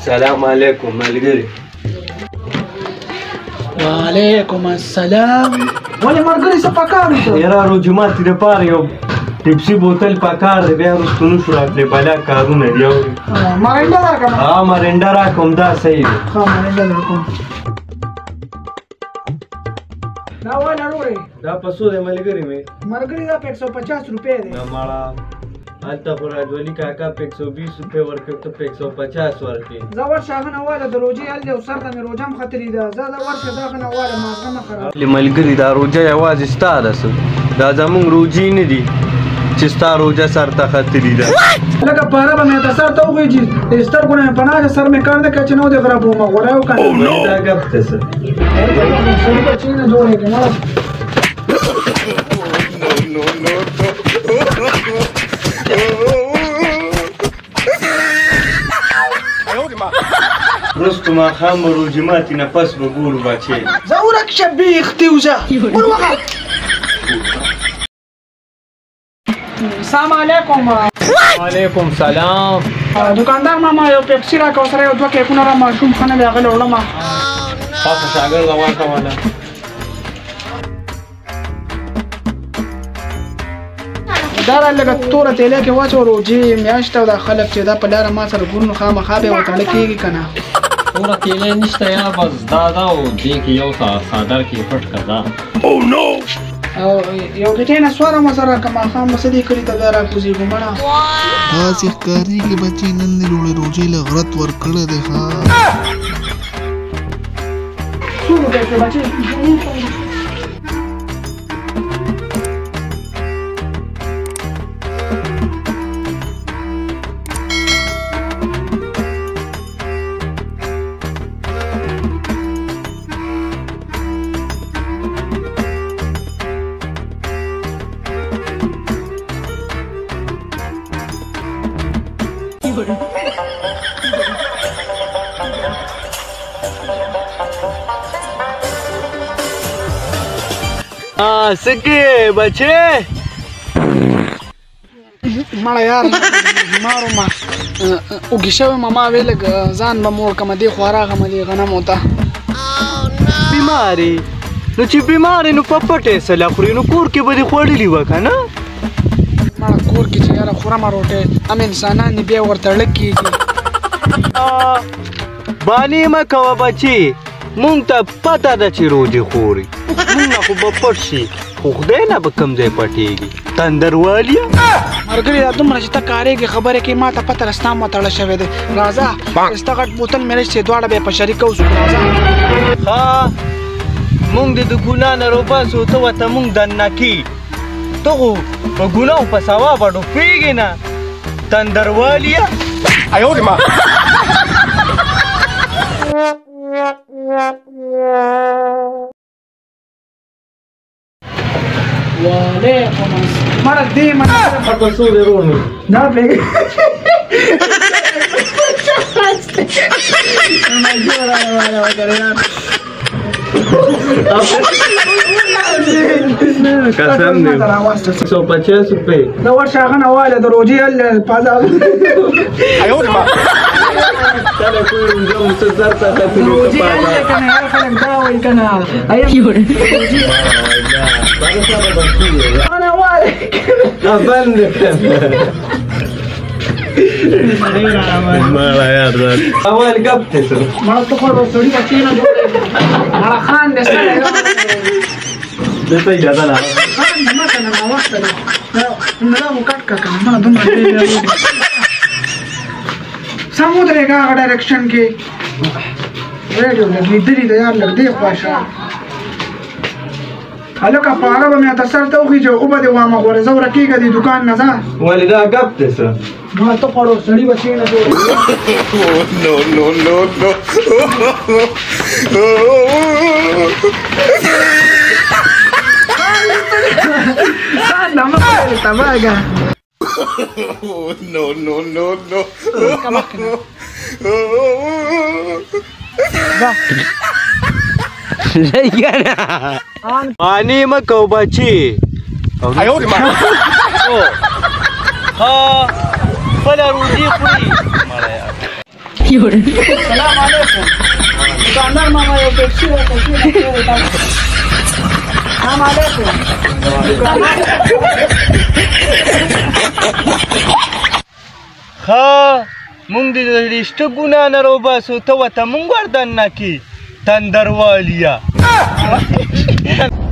سلام علیکم ملګری. وعلیکم السلام. ولې ملګري څه پکار دي؟ یاره روجې ماتې دپاره یو پیپسي بوتل پکار دی، بیا وروسته نشو راتلی بلا کارونه دي. مرنډه راکړه. مرنډه راکړم، دا صحیح دی. مرنډه درکوم. دا واله وروړې دا په څو دی ملګري مې؟ ملګري دا په 150 روپۍ دی. نه ماړه هلته خو راجولي کاکا په 120 روپۍ ورکړ، ته په 150 ورکړې. زه ورشه هغه نه واله د روجې هل دی او سر ته مې روجه هم ختلې ده. زه ورشه د هغه نه واله مازغه مه خراب. ملګري دا روجه یوازې ستا ده څه، دا زمونږ روجې نه دي چې ستا روجه سر ته ختلې ده. لکه پاره به مې ته سر ته وخېږي، د سترګو نه مې پناه ده، سر مې کار دی که چې نه و دې غرب ومه غوره یې وکړه. دا ګپ ته څه سړي بچي نه جوړېږي مړه. وروسته ماښام به روجې ماتې نه پس به ګورو بچې. زه ورک شه بیختې وځه ور وغه. السلام علیکم. وعلیکم سلام. دکاندار ماما یو پیپسي راکړه او سره یو دوه کیکونه را ماشوم ښه نه دی هغه له وړمه. خاصه شاګرده واچوله. دا را لږه توره تیلی کې واچوه روجې میاشت او دا خلک چې دا په لاره ما سره ګورو نو خامخا به یې ورته کېږي که نه. توره تیلی نشته یا بس دا ده او دې کې یو څادر کې پټ کړه دا. او یو ګټې نه سواره مه سره که ماښام به څه دې کلي ته بیا راکوزېږو مړه. داسې ښکارېږي بچې نن دې لوړې روجې له غرت ورکړی دی. ښه څو روپۍ کړې بچې؟ څنګه بچې؟ مړه یار بیمار وم، اوږې شوی یم، ما ویې لږ ځان به موړ کړم دې خوا راغلم دې غنمو ته. بیمارې؟ نو چې بیمارې نو په پټه یې سله خورې، نو کور کې به دې خوړلي وه که نه؟ مړه کور کې چې یاره خورمه روټۍ هم انسانان دي بیا ورته ړک کېږي. بانې مه کوه بچې، مونږ ته پته ده چې روجې خوري، مونږ نه خو به پټ شي، خو خدای نه به کوم ځای پټېږي. تندرواليه ملګري دا دومره چې ته کارېږې خبرې کوې ما ته پته ده ستا متړه شوی دی. راځه ستا غټ بوتل مې راشي چې دواړه به یې په شریکه وسو. راځه ښه مونږ دې د ګناه نه روباسو، ته ورته مونږ دننه کي، ته خو په ګناهو په ثوابه ډوبېږې نه. تندرواليه وعلیکم السلام. مړه دې منه په څو دې روڼو دا پرېږدي. قسم دی 150 روپۍ. دا ورشه هغه نه واله د روجې هل پازه چله کوی روجه مو څه زر ته ختلي روجې هل دی که نه هر خلک دا وایي که نه نه واله بند ماړه یار اول ګپ دی مړه ته خو سړي بچې نه جوړېږي. مړه خان دې سړی دلته اجازه نه خان دې مه که نه ناوخته دی. دا مو کټ کړه که نه مړه دومره سم ودرېږه هغه ډایرکشن کې. ریډیو لګېدلي ده یار لږ دې خوا شه. هلکه پاره به مې ته سر ته وخېږي او به دې وامه غوره زه ورکېږه دې دوکان نه ځه. ولې دا ګپ دی څه؟ مړه ته خوړو سړي بچې نه جوړېږي. خان نه مه کوې تباهګه. پانی مه کو بچې. خپله روجي خوري. سلام علیکم دکاندار ماما یو ټیکسي راکړه سلام علیکم ها مونږ دې د رشته ګناه نه روباسو ته ورته مونږ ور دننه کې تندروالیا